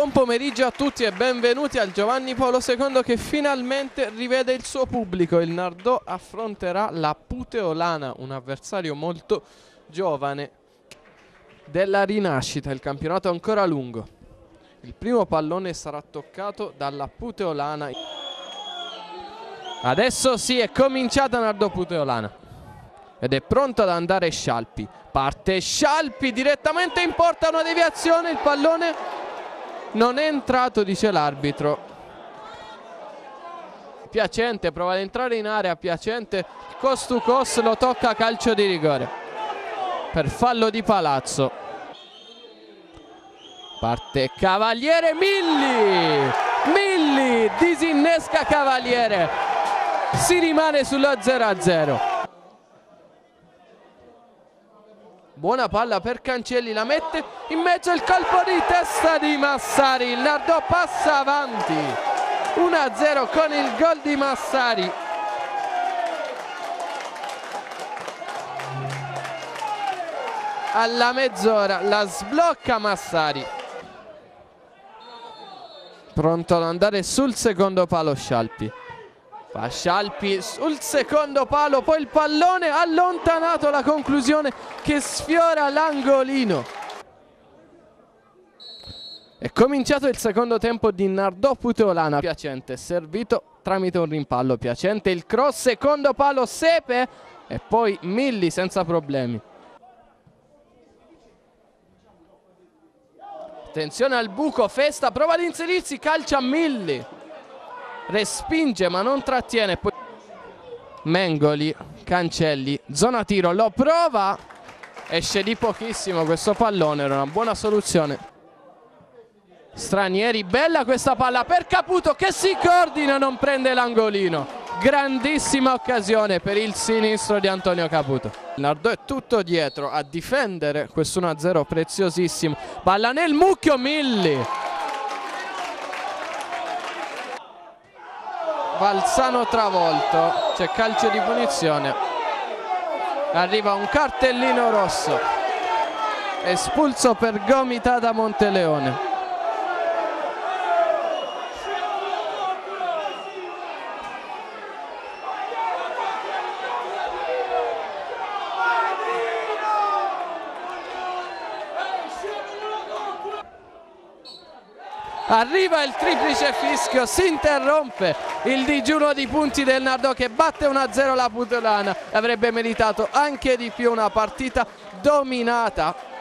Buon pomeriggio a tutti e benvenuti al Giovanni Paolo II che finalmente rivede il suo pubblico. Il Nardò affronterà la Puteolana, un avversario molto giovane della rinascita. Il campionato è ancora lungo. Il primo pallone sarà toccato dalla Puteolana. Adesso sì, è cominciata Nardò Puteolana ed è pronto ad andare Scialpi. Parte Scialpi direttamente in porta, una deviazione, il pallone non è entrato, dice l'arbitro. Piacente prova ad entrare in area, Piacente cost to cost lo tocca, calcio di rigore per fallo di Palazzo. Parte Cavaliere, Milli disinnesca Cavaliere, si rimane sullo 0-0. Buona palla per Cancelli, la mette in mezzo, il colpo di testa di Massari. Il Nardò passa avanti 1-0 con il gol di Massari. Alla mezz'ora la sblocca Massari. Pronto ad andare sul secondo palo Scialpi. Va Scialpi sul secondo palo, poi il pallone allontanato, la conclusione che sfiora l'angolino. È cominciato il secondo tempo di Nardò Puteolana. Piacente servito tramite un rimpallo. Piacente il cross, secondo palo Sepe e poi Milli senza problemi. Attenzione al buco, Festa prova ad inserirsi, calcia Milli. Respinge ma non trattiene, poi Mengoli, Cancelli, zona tiro, lo prova, esce di pochissimo questo pallone, era una buona soluzione. Stranieri, bella questa palla per Caputo che si coordina, non prende l'angolino. Grandissima occasione per il sinistro di Antonio Caputo. Il Nardò è tutto dietro a difendere questo 1-0 preziosissimo. Palla nel mucchio, Milli. Valsano travolto, c'è calcio di punizione, arriva un cartellino rosso, espulso per gomitata Monteleone. Arriva il triplice fischio, si interrompe il digiuno di punti del Nardò che batte 1-0 la Puteolana. Avrebbe meritato anche di più, una partita dominata